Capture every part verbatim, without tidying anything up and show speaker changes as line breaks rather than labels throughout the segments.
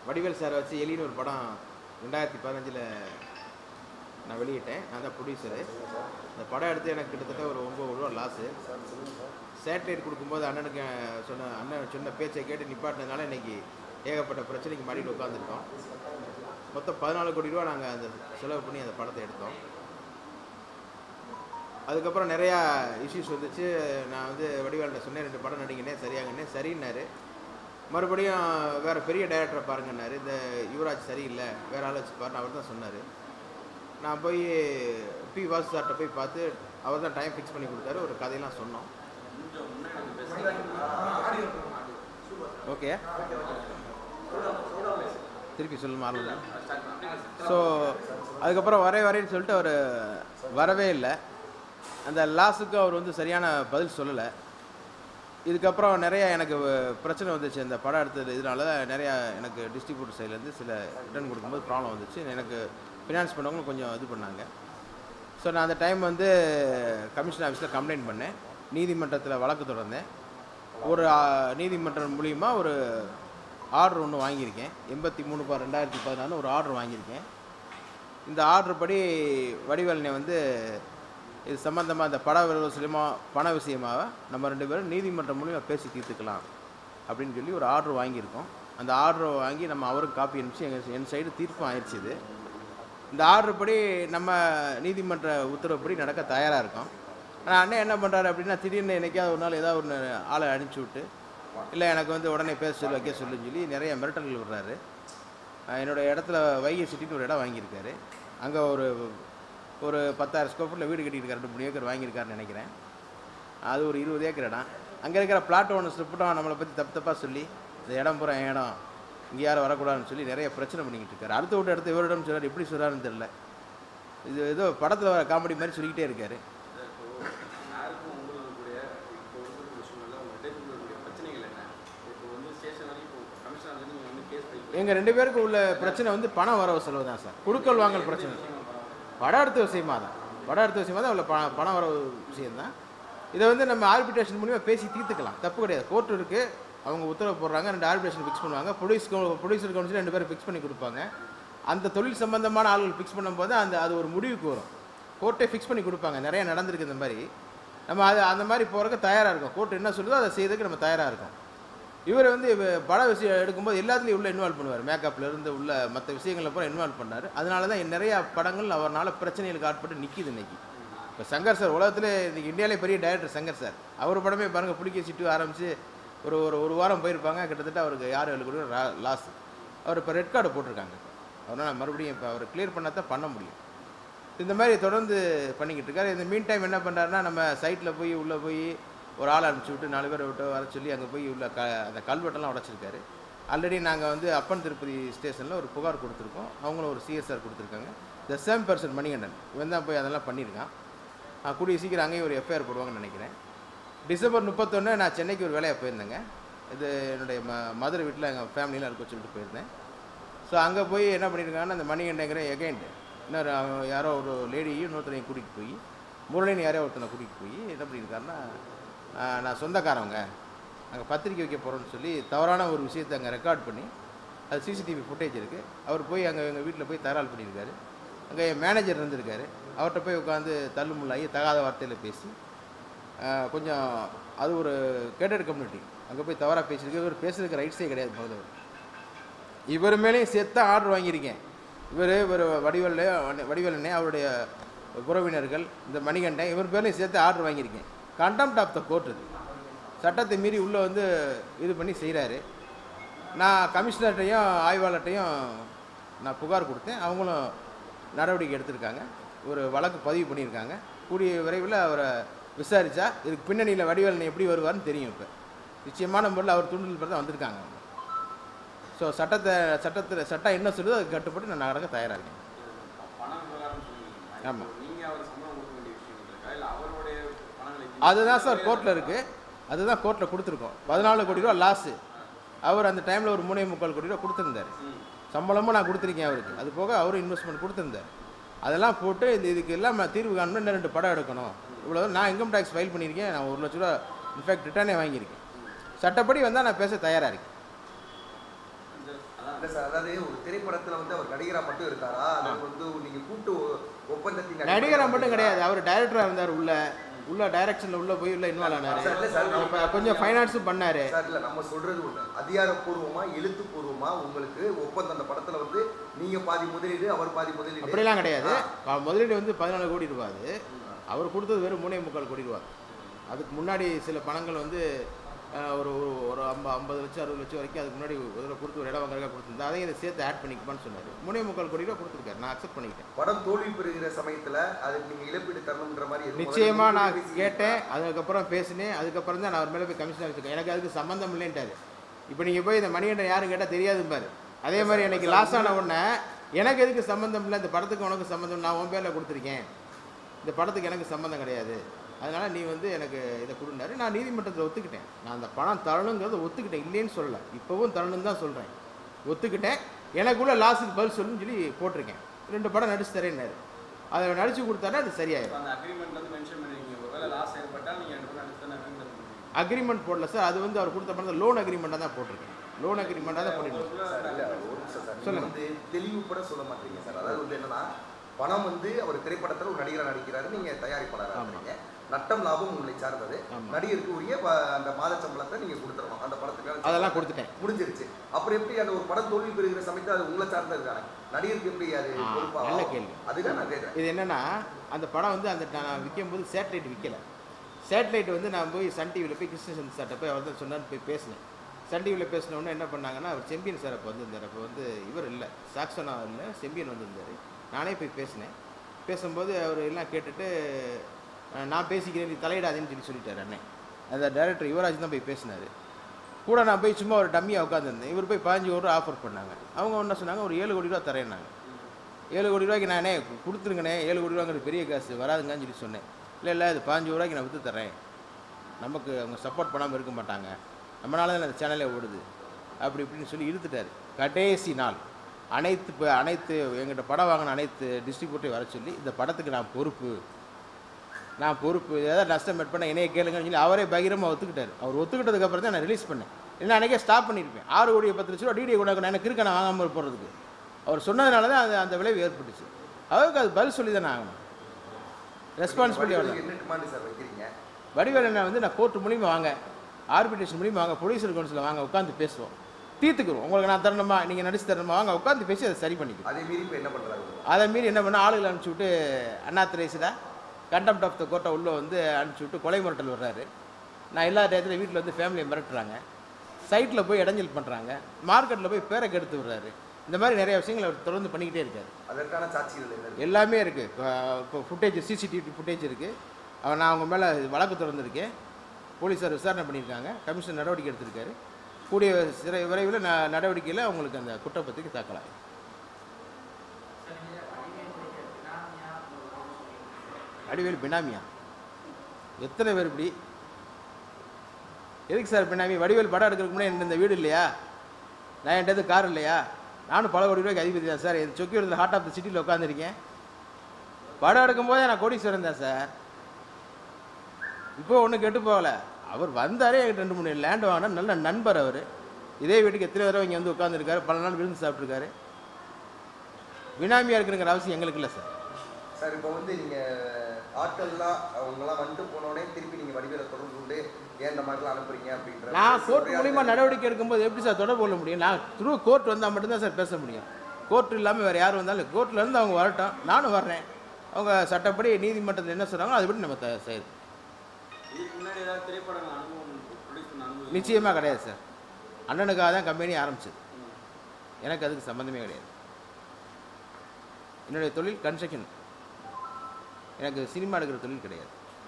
வடிவேல் சாரை வச்சு எலின்னு ஒரு படம் ரெண்டாயிரத்தி பதினஞ்சில் நான் வெளியிட்டேன். நான் தான் ப்ரொடியூசரு. அந்த படம் எடுத்து எனக்கு கிட்டத்தட்ட ஒரு ஒம்பது ரூபா லாஸு. சேட்டலைட் கொடுக்கும்போது அண்ணனுக்கு சொன்ன அண்ணன் சொன்ன பேச்சை கேட்டு நிப்பாட்டினதுனால இன்றைக்கி ஏகப்பட்ட பிரச்சனைக்கு மாட்டிட்டு உட்காந்துருக்கோம். மொத்தம் பதினாலு கோடி ரூபா நாங்கள் அந்த செலவு பண்ணி அந்த படத்தை எடுத்தோம். அதுக்கப்புறம் நிறையா இஷ்யூஸ் வந்துச்சு. நான் வந்து வடிவேல்கிட்ட சொன்னேன், ரெண்டு படம் நடிங்கன்னே சரியாங்கன்னே சரின்னாரு. மறுபடியும் வேறு பெரிய டைரக்டரை பாருங்கன்னாரு. இந்த யுவராஜ் சரியில்லை, வேறு ஆள் வச்சு பாருன்னு அவர் தான் சொன்னார். நான் போய் பி வாசு சார்கிட்ட போய் பார்த்து அவர் தான் டைம் ஃபிக்ஸ் பண்ணி கொடுத்தாரு. ஒரு கதையெல்லாம் சொன்னோம். ஓகே, திருப்பி சொல்லுமா? ஸோ அதுக்கப்புறம் வரே வரேன்னு சொல்லிட்டு அவர் வரவே இல்லை. அந்த லாஸுக்கு அவர் வந்து சரியான பதில் சொல்லலை. இதுக்கப்புறம் நிறையா எனக்கு பிரச்சனை வந்துச்சு. அந்த படம் எடுத்தது இதனால நிறையா எனக்கு டிஸ்ட்ரிபியூட்டர் சைட்லேருந்து சில ரிட்டர்ன் கொடுக்கும்போது ப்ராப்ளம் வந்துச்சு. எனக்கு ஃபினான்ஸ் பண்ணவங்களும் கொஞ்சம் இது பண்ணாங்க. ஸோ நான் அந்த டைம் வந்து கமிஷன் ஆஃபீஸில் கம்ப்ளைண்ட் பண்ணேன். நீதிமன்றத்தில் வழக்கு தொடர்ந்தேன். ஒரு நீதிமன்றம் மூலிமா ஒரு ஆர்டர் ஒன்று வாங்கியிருக்கேன். எண்பத்தி மூணு பார் ரெண்டாயிரத்தி பதினாலு ஒரு ஆர்டர் வாங்கியிருக்கேன். இந்த ஆர்டர் படி வடிவேலனை வந்து இது சம்மந்தமாக இந்த பட விஷயமா பண விஷயமாக நம்ம ரெண்டு பேரும் நீதிமன்றம் மூலிமா பேசி தீர்த்துக்கலாம் அப்படின்னு சொல்லி ஒரு ஆர்டர் வாங்கியிருக்கோம். அந்த ஆர்டரை வாங்கி நம்ம அவருக்கு காப்பி அனுப்பிச்சு எங்கள் என் சைடு தீர்ப்பும் ஆயிடுச்சு. இது இந்த ஆர்டர் படி நம்ம நீதிமன்ற உத்தரவுப்படி நடக்க தயாராக இருக்கோம். ஆனால் அண்ணன் என்ன பண்ணுறாரு அப்படின்னா, திடீர்னு என்றைக்காவது ஒரு நாள் ஏதாவது ஒன்று ஆளை அனுப்பிச்சி விட்டு இல்லை எனக்கு வந்து உடனே பேச சொல்லி வைக்க சொல்லுன்னு சொல்லி நிறைய மிரட்டல்கள் விடுறாரு. என்னோடய இடத்துல வைகை சிட்டின்னு ஒரு இடம் வாங்கியிருக்காரு. அங்கே ஒரு ஒரு பத்தாயிரம் ஸ்கொயர் ஃபுட்டில் வீடு கட்டியிருக்காரு. ரெண்டு மூணு ஏக்கர் வாங்கியிருக்காருன்னு நினைக்கிறேன். அது ஒரு இருபது ஏக்கர் இடம். அங்கே இருக்கிற பிளாட் ஒன்று ஸ்லிப்பிட்டோம் நம்மளை பற்றி தப்பு தப்பாக சொல்லி இந்த இடம் பூரா இடம் இங்கே யாரும் வரக்கூடாதுன்னு சொல்லி நிறைய பிரச்சனை பண்ணிக்கிட்டு இருக்காரு. அடுத்த விட்டு அடுத்து இவரிடம் சொல்கிறார், எப்படி சொல்கிறாருன்னு தெரில. இது ஏதோ படத்தில் வர காமெடி மாதிரி சொல்லிக்கிட்டே இருக்காரு. எங்கள் ரெண்டு பேருக்கு உள்ள பிரச்சனை வந்து பணம் வரவு செலவு தான் சார். குடுக்கல் வாங்கல் பிரச்சனை. படம் எடுத்த விஷயமா தான் படம் எடுத்த விஷயமா தான் உள்ள ப பணம் வரவு விஷயந்தான். இதை வந்து நம்ம ஆர்பிட்ரேஷன் மூலிமா பேசி தீர்த்துக்கலாம், தப்பு கிடையாது. கோர்ட்டு இருக்குது, அவங்க உத்தரவு போடுறாங்க, ரெண்டு ஆர்பிட்ரேஷன் ஃபிக்ஸ் பண்ணுவாங்க. ப்ரொடியூஸ் ப்ரொடியூசர் கவுன்சில் ரெண்டு பேரும் ஃபிக்ஸ் பண்ணி கொடுப்பாங்க. அந்த தொழில் சம்பந்தமான ஆளுகள் ஃபிக்ஸ் பண்ணும்போது அந்த அது ஒரு முடிவுக்கு வரும். கோர்ட்டே ஃபிக்ஸ் பண்ணி கொடுப்பாங்க. நிறைய நடந்திருக்கு இந்த மாதிரி. நம்ம அது அந்த மாதிரி போகிறதுக்கு தயாராக இருக்கும். கோர்ட் என்ன சொல்லுதோ அதை செய்யறதுக்கு நம்ம தயாராக இருக்கோம். இவர் வந்து பட விஷயம் எடுக்கும்போது எல்லாத்துலேயும் உள்ள இன்வால்வ் பண்ணுவார். மேக்கப்லேருந்து உள்ள மற்ற விஷயங்களில் பூரா இன்வால்வ் பண்ணார். அதனால தான் நிறையா படங்கள் அவரால் பிரச்சனைகளுக்கு ஆட்பட்டு நிற்கிது இன்றைக்கி. இப்போ சங்கர் சார் உலகத்தில் இன்றைக்கி இந்தியாவிலே பெரிய டைரக்டர் சங்கர் சார். அவர் படமே பாருங்கள், புளிக்க சிட்டு ஆரம்பித்து ஒரு ஒரு ஒரு வாரம் போயிருப்பாங்க. கிட்டத்தட்ட அவருக்கு யார் ஏழு கோடி லாஸ். அவர் இப்போ ரெட் கார்டு போட்டிருக்காங்க. அதனால் மறுபடியும் இப்போ அவர் கிளியர் பண்ணால் தான் பண்ண முடியும். இந்த மாதிரி தொடர்ந்து பண்ணிக்கிட்டு இருக்காரு. இந்த மீன் டைம் என்ன பண்ணுறாருன்னா, நம்ம சைட்டில் போய் உள்ளே போய் ஒரு ஆள் அனுப்பிச்சி விட்டு நாலு பேரை விட்டு வர சொல்லி அங்கே போய் உள்ள க அந்த கல்வெட்டெல்லாம் உடச்சிருக்காரு. ஆல்ரெடி நாங்கள் வந்து அப்பன் திருப்பதி ஸ்டேஷனில் ஒரு புகார் கொடுத்துருக்கோம். அவங்களும் ஒரு சிஎஸ்ஆர் கொடுத்துருக்காங்க. த சேம் பர்சன் மணிகண்டன் இவன் தான் போய் அதெல்லாம் பண்ணியிருக்கான். கூடிய சீக்கிரம் அங்கேயும் ஒரு எஃப்ஐஆர் போடுவாங்கன்னு நினைக்கிறேன். டிசம்பர் முப்பத்தொன்று நான் சென்னைக்கு ஒரு வேலையாக போயிருந்தேங்க. இது என்னுடைய ம மதுரை வீட்டில் எங்கள் ஃபேமிலியில் இருக்க சொல்லிட்டு போயிருந்தேன். ஸோ அங்கே போய் என்ன பண்ணியிருக்காங்கன்னா, அந்த மணிகண்டங்கிற எகைண்ட் இன்னொரு யாரோ ஒரு லேடியும் இன்னொருத்தனையும் கூட்டிகிட்டு போய் முரளின்னு யாரையோ ஒருத்தனை கூட்டிகிட்டு போய் என்ன பண்ணியிருக்காருன்னா, நான் சொந்தக்காரவங்க அங்கே பத்திரிக்கை வைக்க போகிறோன்னு சொல்லி தவறான ஒரு விஷயத்தை அங்கே ரெக்கார்ட் பண்ணி, அது சிசிடிவி ஃபுட்டேஜ் இருக்குது. அவர் போய் அங்கே எங்கள் வீட்டில் போய் தகராறு பண்ணியிருக்காரு. அங்கே என் மேனேஜர் இருந்திருக்காரு. அவர்கிட்ட போய் உட்காந்து தள்ளுமுள்ளாகி தகாத வார்த்தையில் பேசி கொஞ்சம் அது ஒரு கேட்டட் கம்யூனிட்டி அங்கே போய் தவறாக பேசியிருக்கு. இவர் பேசுறதுக்கு ரைட்ஸே கிடையாது. முதல்ல இவர் மேலேயும் சேர்த்து ஆர்டர் வாங்கியிருக்கேன். இவர் இவர் வடிவேல் வடிவேலனே அவருடைய உறவினர்கள் இந்த மணிகண்டன் இவர் பேர்லையும் சேர்த்து ஆர்டர் வாங்கியிருக்கேன். Contempt of the court. இது சட்டத்தை மீறி உள்ளே வந்து இது பண்ணி செய்கிறாரு. நான் கமிஷனர்கிட்டையும் ஆய்வாளர்கிட்டையும் நான் புகார் கொடுத்தேன். அவங்களும் நடவடிக்கை எடுத்திருக்காங்க. ஒரு வழக்கு பதிவு பண்ணியிருக்காங்க. கூடிய விரைவில் அவரை விசாரித்தா இதுக்கு பின்னணியில் வடிவேலனை எப்படி வருவார்னு தெரியும். இப்போ நிச்சயமான முறையில் அவர் தூண்டுதல் பெற தான் வந்திருக்காங்க. ஸோ சட்டத்தை சட்டத்தில் சட்டம் என்ன சொல்லுதோ அதுக்கு கட்டுப்பட்டு நான் நடக்க தயாராக இருக்கேன். ஆமாம், அதுதான் சார் கோர்ட்டில் இருக்குது. அதுதான் கோர்ட்டில் கொடுத்துருக்கோம். பதினாலு கோடி ரூபா லாஸு. அவர் அந்த டைமில் ஒரு மூணே முக்கால் கோடி ரூபா கொடுத்துருந்தார். சம்பளமும் நான் கொடுத்துருக்கேன் அவருக்கு. அது போக அவரும் இன்வெஸ்ட்மெண்ட் கொடுத்துருந்தார். அதெல்லாம் போட்டு இந்த இதுக்கு எல்லாம் நான் தீர்வு காணணும். இன்னும் ரெண்டு படம் எடுக்கணும். இவ்வளோ நான் இன்கம் டேக்ஸ் ஃபைல் பண்ணியிருக்கேன். நான் ஒரு லட்ச ரூபா இன்ஃபேக்ட் ரிட்டர்னே வாங்கியிருக்கேன். சட்டப்படி வந்தால் நான் பேச தயாராக இருக்கேன்.
இல்ல சார், அதாவது ஒரு திரைப்படத்துல வந்து அவர் நடிகரா மட்டும் இருக்காரா, அது வந்து நீங்க கூட்டு ஒப்பந்தத்தின்
நடிகரா மட்டும் கிடையாது, அவர் டைரக்டரா இருந்தார். உள்ள உள்ள டைரக்ஷன்ல உள்ள போய் உள்ள இன்வால்வ் ஆனாரு, கொஞ்சம் ஃபைனான்ஸும் பண்ணாரு
சார். இல்ல நம்ம சொல்றது ஒண்ணு, அதிகாரப்பூர்வமா எழுத்துப்பூர்வமா உங்களுக்கு ஒப்பந்தம் அந்த படத்துல வந்து நீங்க பாதி முதலீடு அவர் பாதி முதலீடு
அப்படிலாம் கிடையாது. முதலீடு வந்து பதினாலு கோடி ரூபாய், அவர் கொடுத்தது வெறும் மூணே முக்கால் கோடி ரூபாய். அதுக்கு முன்னாடி சில பணங்கள் வந்து ஒரு ஒரு ஐம்பது ஐம்பது லட்சம் அறுபது லட்சம் வரைக்கும் அதுக்கு முன்னாடி ஒரு கொடுத்து ஒரு இடம் வாங்குறதுக்காக கொடுத்துருந்தா, அதையும் இதை சேர்த்து ஆட் பண்ணிக்குமான்னு சொன்னார். மூணே முக்கால் கோடி ரூபா கொடுத்துருக்காரு, நான் அக்செப்ட் பண்ணிக்கிட்டேன்.
படம் தோல்வி பெறுகிற சமயத்தில் அதுக்கு நீங்கள் இழப்பீடு தரணுன்ற மாதிரி
நிச்சயமாக நான் கேட்டேன். அதுக்கப்புறம் பேசினேன். அதுக்கப்புறம் தான் நான் அவர் மேலே போய் கமிஷன் வச்சுருக்கேன். எனக்கு அதுக்கு சம்மந்தம் இல்லைன்ட்டாரு. இப்போ நீங்கள் போய் இந்த மணிகண்டன் யாரும் கேட்டால் தெரியாதும்பாரு. அதே மாதிரி எனக்கு லாஸ் ஆன உடனே எனக்கு எதுக்கு சம்மந்தம் இல்லை, இந்த படத்துக்கு உனக்கு சம்மந்தம், நான் உன் பேரில் கொடுத்துருக்கேன், இந்த படத்துக்கு எனக்கு சம்மந்தம் கிடையாது, அதனால் நீ வந்து எனக்கு இதை கொடுனாரு. நான் நீதிமன்றத்தில் ஒத்துக்கிட்டேன். நான் அந்த பணம் தரணுங்கிறத ஒத்துக்கிட்டேன், இல்லைன்னு சொல்லலை. இப்போவும் தரணுன்னு தான் சொல்கிறேன், ஒத்துக்கிட்டேன். எனக்குள்ள லாஸுக்கு பதில் சொல்லுன்னு சொல்லி போட்டிருக்கேன். ரெண்டு படம் நடிச்சு தரேன்னாரு. அதை நடிச்சு கொடுத்தாருன்னா அது சரியாயிடும். அக்ரிமெண்ட் போடல சார், அது வந்து அவர் கொடுத்த பணத்தை லோன் அக்ரிமெண்ட்டாக தான் போட்டிருக்கேன். லோன் அக்ரிமெண்ட்டாக தான் போட்டிருக்கேன்.
சொல்லுங்க, தெளிவுபட சொல்ல மாட்டீங்க சார். அதாவது வந்து என்னன்னா, பணம் வந்து அவர் திரைப்படத்தில் ஒரு நடிகராக நடிக்கிறாரு, நீங்கள் தயாரிப்பாளராக, நட்டம் லாபம் உங்களை சார்ந்தது, நடிகருக்கு உரிய அந்த மாத சம்பளத்தை நீங்க கொடுத்துடணும். அந்த படத்துக்காக
அதெல்லாம் கொடுத்துட்டேன்,
முடிஞ்சிருச்சு. அப்புறம் எப்படி அந்த ஒரு படம் தோல்வி பெறுகிற சமயத்தில் அது உங்களை சார்ந்தது இருக்காங்க, நடிகருக்கு எப்படி அது பொறுப்பா?
நல்ல கேள்வி.
அதுதான் நான் கேட்குறேன்.
இது என்னன்னா, அந்த படம் வந்து அந்த நான் விற்கும் போது சேட்டலைட் விற்கல. சேட்டலைட் வந்து நான் போய் சன் டிவியில் போய் கிருஷ்ணசந்த் சார்ட்ட போய் அவர் தான் சொன்னார், போய் பேசினேன். சன் டிவியில் பேசினோடனே என்ன பண்ணாங்கன்னா, அவர் செம்பியன் சார் அப்போ வந்திருந்தார். அப்போ வந்து இவர் இல்லை, சாக்சனா இல்லை, செம்பியன் வந்திருந்தார். நானே போய் பேசினேன். பேசும்போது அவர் எல்லாம் கேட்டுட்டு, நான் பேசிக்கிறேன், நீ தலையிடாதேன்னு சொல்லி சொல்லிட்டார் அண்ணன். அந்த டைரக்டர் யுவராஜ் தான் போய் பேசினார். கூட நான் போய் சும்மா ஒரு டம்மியாக உட்காந்துருந்தேன். இவர் போய் பதினஞ்சு கோடி ரூபா ஆஃபர் பண்ணாங்க. அவங்க என்ன சொன்னாங்க, ஒரு ஏழு கோடி ரூபா தரேன்னாங்க. ஏழு கோடி ரூபாய்க்கு நானே கொடுத்துருங்கண்ணே, ஏழு கோடி ரூபாங்கிறது பெரிய காசு வராதுங்கன்னு சொல்லி சொன்னேன். இல்லை இல்லை, அது பதினஞ்சு ரூபாய்க்கு நான் விற்று தரேன், நமக்கு அவங்க சப்போர்ட் பண்ணாமல் இருக்க மாட்டாங்க, நம்மளால தான் அந்த சேனலே ஓடுது, அப்படி இப்படின்னு சொல்லி இழுத்துட்டார். கடைசி நாள் அனைத்து இப்போ அனைத்து எங்கிட்ட படம் வாங்கின அனைத்து டிஸ்ட்ரிபியூட்டரையும் வர சொல்லி, இந்த படத்துக்கு நான் பொறுப்பு, நான் பொறுப்பு, ஏதாவது நஷ்டம் மேட் பண்ண என்னைய கேளுங்கன்னு சொல்லி அவரே பகிரமாக ஒத்துக்கிட்டார். அவர் ஒத்துக்கிட்டதுக்கப்புறம் தான் நான் ரிலீஸ் பண்ணேன். இல்லை அன்றைக்கே ஸ்டாப் பண்ணியிருப்பேன். ஆறு கோடி பத்து லட்ச ரூபா டிடி கொண்டாங்க எனக்கு இருக்க, நான் வாங்காமல் போகிறதுக்கு அவர் சொன்னதுனால தான் அது அந்த விளைவு ஏற்பட்டுச்சு. அவருக்கு அது பதில் சொல்லி தானே ஆகணும், ரெஸ்பான்சிபிலிட்டி
அவ்வளோ.
வடிவேல் என்ன வந்து நான் கோர்ட்டு மூலியமாக வாங்க, ஆர்பிட்ரேஷன் மூலியமாக வாங்க, ப்ரொடியூசர் கவுன்சிலில் வாங்க, உட்காந்து பேசுவோம், தீர்த்துக்குறோம். உங்களுக்கு நான் தரணுமா, நீங்கள் நடிச்சு தரணுமா, வாங்க உட்காந்து பேசி அதை சரி பண்ணிக்கிறோம்.
அதே மீறி இப்போ என்ன பண்ணுறாங்க,
அதை மீறி என்ன பண்ணால் ஆளுகளை அனுப்பிச்சி விட்டு அண்ணாத்திரேசில் கண்டெம்ட் ஆஃப் த கோர்ட்டை உள்ளே வந்து அனுப்பிச்சி விட்டு கொலை மிரட்டல் வர்றாரு. நான் எல்லா டயத்தில் வீட்டில் வந்து ஃபேமிலியை மிரட்டுறாங்க, சைட்டில் போய் இடைஞ்சல் பண்ணுறாங்க, மார்க்கெட்டில் போய் பேரை கெடுத்து விடுறாரு. இந்த மாதிரி நிறைய விஷயங்கள் அவர் தொடர்ந்து பண்ணிக்கிட்டே இருக்காரு.
அதற்கான சாட்சிகள்
எல்லாமே இருக்குது. இப்போ ஃபுட்டேஜ், சிசிடிவி ஃபுட்டேஜ் இருக்குது. அவன் நான் அவங்க மேலே வழக்கு திறந்துருக்கேன், போலீஸார் விசாரணை பண்ணியிருக்காங்க, கமிஷன் நடவடிக்கை எடுத்திருக்காரு. கூடிய சிறை விரைவில் ந நடவடிக்கையில் அவங்களுக்கு அந்த குற்றப்பத்திரிக்கை தாக்கலாம். வடிவேல் பினாமியா? எத்தனை பேர் இப்படி? எதுக்கு சார் பினாமி? வடிவேல் படம் எடுக்கிறதுக்கு முன்னாடி இந்த வீடு இல்லையா, நான் என்கிட்ட கார் இல்லையா, நானும் பல கோடி ரூபாய்க்கு அதிபதி தான் சார். என் சொக்கியூரத்தில் ஹார்ட் ஆஃப் த சிட்டியில் உட்காந்துருக்கேன். படம் எடுக்கும்போதே நான் கோடீஸ்வரன் தான் சார். இப்போ ஒன்றும் கெட்டு போகலை. அவர் வந்தாரே என்கிட்ட ரெண்டு மூணு லேண்ட் வாங்கினா, நல்ல நண்பர் அவர். இதே வீட்டுக்கு எத்தனை தடவை இங்கே வந்து உட்காந்துருக்காரு, பல நாள் விருந்து சாப்பிட்ருக்காரு. பினாமியாக இருக்கிறங்கிற அவசியம் எங்களுக்கு இல்லை சார்.
சார் இப்போ வந்து நீங்கள் ஆட்கள்லாம் அவங்களாம் வந்துட்டு போனோடனே திருப்பி நீங்கள் வடிவேலை தொடர்பு கொண்டு ஏன் இந்த மாதிரிலாம் அனுப்புறீங்க அப்படின்ற,
நான் கோர்ட் மூலிமா நடவடிக்கை எடுக்கும்போது எப்படி சார் தொடர்பு கொள்ள முடியும்? நான் த்ரூ கோர்ட் வந்தால் மட்டும்தான் சார் பேச முடியும். கோர்ட் இல்லாமல் வேறு யார் வந்தாலும் கோர்ட்லேருந்து அவங்க வரட்டும், நானும் வர்றேன். அவங்க சட்டப்படி நீதிமன்றத்தில் என்ன சொல்கிறாங்களோ அதுபடி நம்ம த செய்யுது. நிச்சயமாக கிடையாது சார். அண்ணனுக்காக தான் கம்பெனி ஆரம்பிச்சது, எனக்கு அதுக்கு சம்மந்தமே கிடையாது. என்னுடைய தொழில் கன்ஸ்ட்ரக்ஷன், எனக்கு சினிமா எடுக்கிற தொழில் கிடையாது.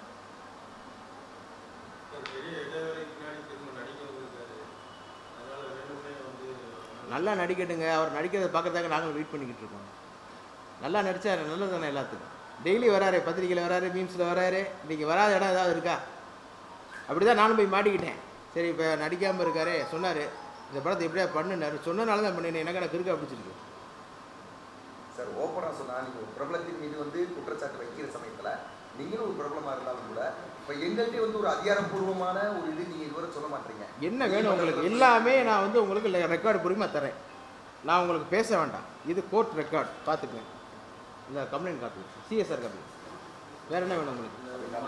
நல்லா நடிக்கட்டுங்க, அவர் நடிக்கிறத பார்க்கறதுக்காக நாங்கள் வெயிட் பண்ணிக்கிட்டு இருக்கோம். நல்லா நடித்தா நல்லது தானே எல்லாத்துக்கும். டெய்லி வராரு, பத்திரிக்கையில் வராரு, மீம்ஸில் வராரு. இன்றைக்கி வராத இடம் ஏதாவது இருக்கா? அப்படி தான் நானும் போய் மாட்டிக்கிட்டேன். சரி இப்போ நடிக்காமல் இருக்காரு, சொன்னார் இந்த படத்தை எப்படியா பண்ணுனாரு, சொன்னனால தான் பண்ணினேன். எனக்கு எனக்கு இருக்கா பிடிச்சிருக்கு
சார். ஓப்பனாக சொன்னால் நீங்கள் ஒரு பிரபலத்தின் மீது வந்து குற்றச்சாட்டு வைக்கிற சமயத்தில் நீங்களும் ஒரு பிரபலமாக இருந்தாலும் கூட இப்போ எங்கள்கிட்ட வந்து ஒரு அதிகாரப்பூர்வமான ஒரு இது நீங்கள் இதுவரை சொல்ல மாட்டீங்க.
என்ன வேணும் உங்களுக்கு? எல்லாமே நான் வந்து உங்களுக்கு ரெக்கார்டு பூர்வமாக தரேன். நான் உங்களுக்கு பேச வேண்டாம், இது கோர்ட் ரெக்கார்ட் பார்த்துக்கங்க. இந்த கம்ப்ளைண்ட் காப்பி, சிஎஸ்ஆர் காப்பி. வேறு என்ன வேணும் உங்களுக்கு?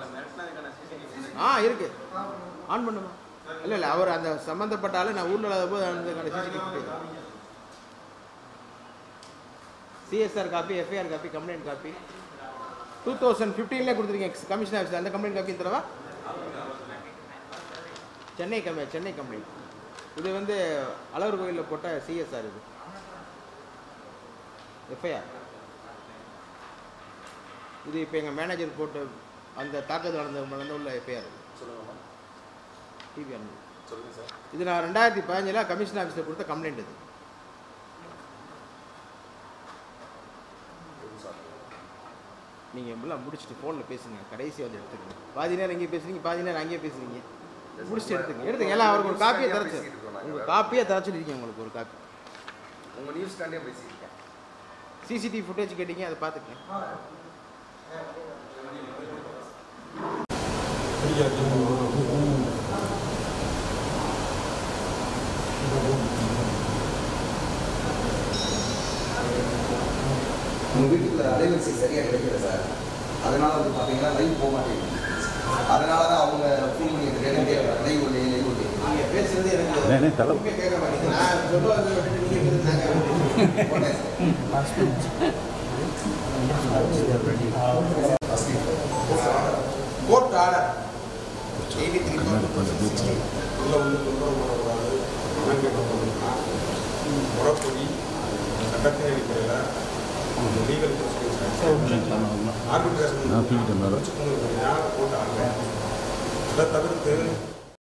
ஆ இருக்கு, ஆன் பண்ணுமா? இல்லை இல்லை, அவர் அந்த சம்மந்தப்பட்ட ஆள் நான் ஊரில் இல்லாத போது அந்த CCTV CSR copy, FIR copy, complaint copy two thousand ஃபிஃப்டீன்லேயே கொடுத்துருக்கீங்க கமிஷன் ஆஃபீஸ். அந்த கம்ப்ளைண்ட் காப்பி தரவா? சென்னை கம்மி சென்னை கம்ப்ளைண்ட். இது வந்து அழகர் கோயிலில் போட்ட சிஎஸ்ஆர், இது எஃப்ஐஆர். இது இப்போ எங்கள் மேனேஜர் போட்டு அந்த தாக்குதல் நடந்த நடந்த உள்ள எஃப்ஐஆர்.
சொல்லுங்கம்மா.
டிவி அனு
சொல்லுங்கள் சார்.
இது நான் ரெண்டாயிரத்தி பதினஞ்சில் கமிஷன் ஆஃபீஸில் கொடுத்த கம்ப்ளைண்ட். இது நீங்கள் எல்லாம் முடிச்சுட்டு ஃபோனில் பேசுங்க, கடைசி வந்து எடுத்துக்கங்க. பாதி நேரம் இங்கே பேசுறீங்க, பாதி நேரம் அங்கேயே பேசுறீங்க. முடிச்சுட்டு எடுத்துங்க எடுத்துங்க எல்லாம் அவருக்கு ஒரு காப்பியை தரச்சு, உங்கள் காப்பியே தர சொல்லியிருக்கேன் உங்களுக்கு ஒரு காப்பி.
உங்கள் நியூஸ் ஸ்டாண்டே பேசியிருக்கேன்.
சிசிடிவி ஃபுட்டேஜ் கேட்டீங்க, அதை பார்த்துக்கேன்.
உங்கள் வீட்டுக்குள்ள அலைவரிசை சரியாக கிடைக்கல சார், அதனால் வந்து பார்த்தீங்கன்னா லைவ் போக மாட்டேங்குது. அதனால தான் அவங்க ஃபோன் பண்ணி கேட்குறாங்க, லைவ் இல்லை லைவ் இல்லை.
நீங்கள் பேசுறது எனக்கு தலைமை கேட்க மாட்டேங்குது. நான் சொல்லுவது விட்டுட்டு நீங்கள் கோர்ட் ஆர்டர் எயிட்டி த்ரீ
உள்ள வந்து தொந்தரவு பண்ணக்கூடாது, பணம் கேட்க போகணும்னா முறைப்படி சட்டத்தின் அடிப்படையில் லீகல் ஆர்பிட்ரேஷன் போட்டு ஆங்க. அதை தவிர்த்து